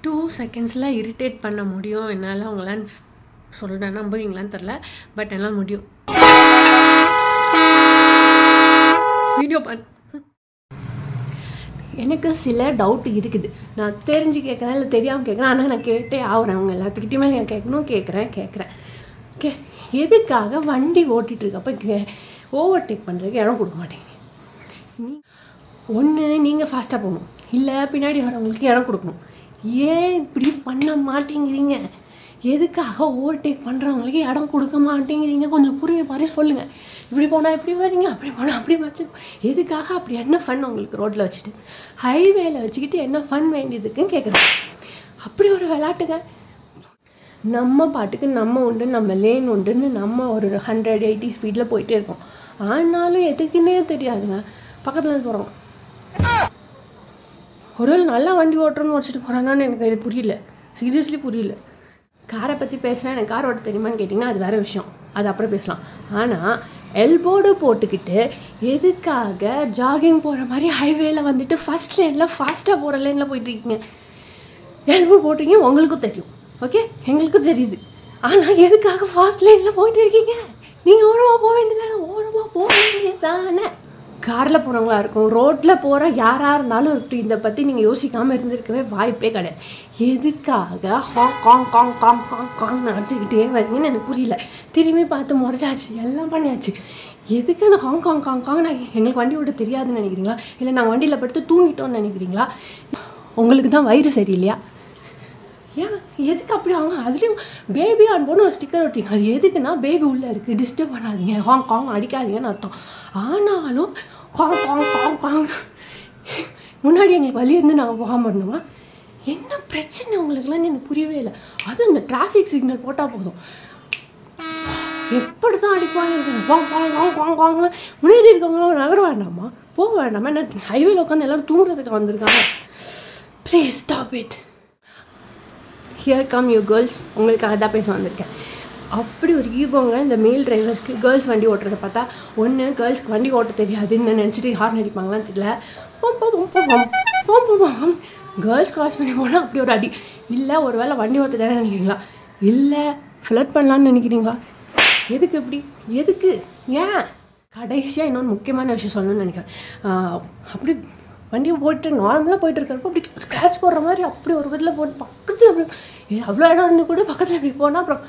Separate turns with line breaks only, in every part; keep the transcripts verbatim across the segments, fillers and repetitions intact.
Two செகண்ட்ஸில் irritate பண்ண முடியும் என்னால். அவங்களாம் சொல்கிறேன், நம்புவீங்களான்னு தெரில, பட் என்னால் முடியும். வீடியோ பண்ண எனக்கு சில டவுட் இருக்குது. நான் தெரிஞ்சு கேட்குறேன் இல்லை தெரியாமல் கேட்குறேன், ஆனால் நான் கேட்டே ஆகிறேன். அவங்க எல்லாத்துக்கிட்டையுமே நான் கேட்கணும், கேட்குறேன் கேட்குறேன் கே எதுக்காக வண்டி ஓட்டிகிட்டு இருக்கப்போ கே ஓவர்டேக் பண்ணுறதுக்கு இடம் கொடுக்க மாட்டேங்க? நீ ஒன்று நீங்கள் ஃபாஸ்ட்டாக போகணும், இல்லை பின்னாடி வரவங்களுக்கு இடம் கொடுக்கணும். ஏன் இப்படி பண்ண மாட்டேங்கிறீங்க? எதுக்காக ஓவர்டேக் பண்ணுறவங்களுக்கு இடம் கொடுக்க மாட்டேங்கிறீங்க? கொஞ்சம் புரிய மாதிரி சொல்லுங்கள். இப்படி போனால் இப்படி வரீங்க, அப்படி போனால் அப்படி வச்சு எதுக்காக? அப்படி என்ன ஃபன் உங்களுக்கு ரோட்டில் வச்சுட்டு, ஹைவேல வச்சுக்கிட்டு என்ன ஃபன் வேண்டியதுக்குன்னு கேட்குறேன். அப்படி ஒரு விளையாட்டுங்க. நம்ம பாட்டுக்கு நம்ம உண்டு, நம்ம லேன் உண்டுன்னு நம்ம ஒரு ஹண்ட்ரட் எயிட்டி ஸ்பீடில் போயிட்டே இருக்கோம். ஆனாலும் எதுக்குன்னே தெரியாதுங்க. பக்கத்தில் போகிறோம், ஒரு நல்லா வண்டி ஓட்டுறோன்னு வச்சுட்டு போகிறாங்கன்னு எனக்கு இது புரியல, சீரியஸ்லி புரியல. காரை பற்றி பேசுனா எனக்கு கார் ஓட்ட தெரியுமான்னு கேட்டிங்கன்னா அது வேறு விஷயம், அது அப்புறம் பேசலாம். ஆனால் எல்போர்டு போட்டுக்கிட்டு எதுக்காக ஜாகிங் போகிற மாதிரி ஹைவேல வந்துட்டு ஃபஸ்ட் லேனில் ஃபாஸ்ட்டாக போகிற லேனில் போயிட்டுருக்கீங்க? எல்போ போட்டிங்க, உங்களுக்கும் தெரியும், ஓகே, எங்களுக்கும் தெரியுது. ஆனால் எதுக்காக ஃபாஸ்ட் லைனில் போயிட்டு இருக்கீங்க? நீங்கள் ஓரமாக போக வேண்டியதானே, ஓரமாக போக வேண்டியது தானே. காரில் போகிறவங்களா இருக்கும், ரோட்டில் போகிற யாராக இருந்தாலும் இப்படி இதை பற்றி நீங்கள் யோசிக்காமல் இருந்திருக்கவே வாய்ப்பே கிடையாது. எதுக்காக ஹாங் காங் காங் காங் காங் காங் நினச்சிக்கிட்டே வரீங்கன்னு எனக்கு புரியல. திரும்பி பார்த்து முறைச்சாச்சு, எல்லாம் பண்ணியாச்சு. எதுக்கு அந்த ஹாங் காங் காங் காங்? நான் எங்களுக்கு வண்டி ஓட்ட தெரியாதுன்னு நினைக்கிறீங்களா? இல்லை நாங்கள் வண்டியில் படுத்து தூங்கிட்டோன்னு நினைக்கிறீங்களா? உங்களுக்கு தான் வயிறு சரியில்லையா? ஏன் எதுக்கு அப்படி அவங்க அதுலேயும் பேபி ஆன் போன ஒரு ஸ்டிக்கர் ஒட்டிங்க? அது எதுக்குன்னா பேபி உள்ளே இருக்குது, டிஸ்டர்ப் பண்ணாதீங்க, ஹாங் காங் அடிக்காதீங்கன்னு அர்த்தம். ஆனாலும் காங் காங் காங் காங் முன்னாடி எங்களுக்கு வழி இருந்து நாங்கள் போகாமல் இருந்தோமா? என்ன பிரச்சனை உங்களுக்குலாம் எனக்கு புரியவே இல்லை. அதுவும் இந்த டிராஃபிக் சிக்னல் போட்டால் போதும், எப்படி தான் அடிப்பாங்க. வாங் வாங் வாங் வாங் வாங்க முன்னாடி இருக்கவங்களும் நகர வேண்டாமா, போக வேண்டாமா? என்ன ஹைவேல உட்காந்து எல்லோரும் தூங்குறதுக்கு வந்திருக்காங்க? Please stop it. Here come you girls, உங்களுக்காக தான் பேச வந்திருக்கேன். அப்படி ஒரு ஈகோங்க இந்த மேல் டிரைவர்ஸ்க்கு. கேர்ள்ஸ் வண்டி ஓட்டுறதை பார்த்தா ஒன்று கேர்ள்ஸ்க்கு வண்டி ஓட்ட தெரியாதுன்னு நினச்சிட்டு ஹார்ன் அடிப்பாங்களான்னு தெரியல. கேர்ள்ஸ் கிராஸ் பண்ணி போனால் அப்படி ஒரு அடி. இல்லை ஒரு வேளை வண்டி ஓட்ட தானே நினைக்கிறீங்களா? இல்லை ஃப்ளட் பண்ணலான்னு நினைக்கிறீங்களா? எதுக்கு இப்படி? எதுக்கு? ஏன்? கடைசியாக இன்னொன்று முக்கியமான விஷயம் சொல்லணும்னு நினைக்கிறேன். அப்படி வண்டியை போயிட்டு நார்மலாக போயிட்டு இருக்கிறப்போ அப்படி ஸ்க்ராட்ச் போடுற மாதிரி அப்படி ஒரு விதத்தில் போட்டு பக்கத்தில் அப்படி அவ்வளோ இடம் இருந்து கூட பக்கத்தில் இப்படி போனால் அப்புறம்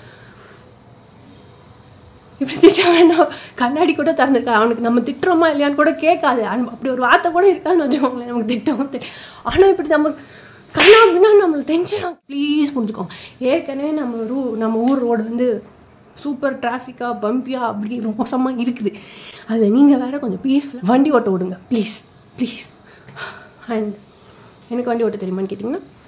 இப்படி திட்ட வேண்டாம். கண்ணாடி கூட திறந்துருக்கா, அவனுக்கு நம்ம திட்டுறோமா இல்லையான்னு கூட கேட்காது. அப்படி ஒரு வார்த்தை கூட இருக்காதுன்னு வச்சுக்கோங்களேன், நமக்கு திட்டவும் தெரியும். ஆனால் இப்படி நம்ம கண்ணா அப்படின்னா நம்மளுக்கு டென்ஷன். ப்ளீஸ் புரிஞ்சுக்கோங்க. ஏற்கனவே நம்ம ரூ நம்ம ஊர் ரோடு வந்து சூப்பர் டிராஃபிக்காக பம்பியாக அப்படி மோசமாக இருக்குது. அதில் நீங்கள் வேறு கொஞ்சம் பீஸ்ஃபுல்லாக வண்டி ஓட்ட விடுங்க ப்ளீஸ் ப்ளீஸ். அண்ட் எனக்கு வண்டி ஓட்ட தெரியுமான்னு கேட்டிங்கன்னா